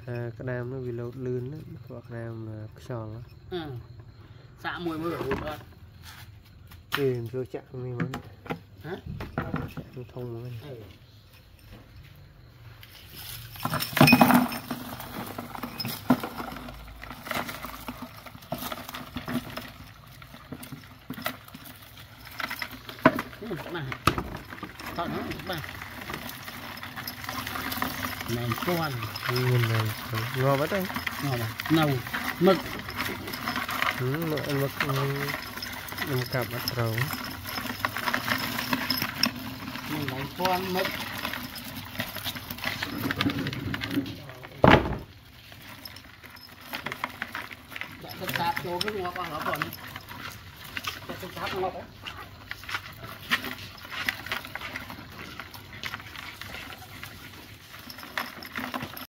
cái nam nó vì lâu lươn đó hoặc nam là tròn đó xạ mùi mưa rồi thì cho chạm mình mới hả chạm thông mới mà tao nói mà này con nhìn này ngon quá đấy ngon nâu mực mực cặp bắt đầu này con mực đã tạp vô cái ngọt con hả còn tạp ngọt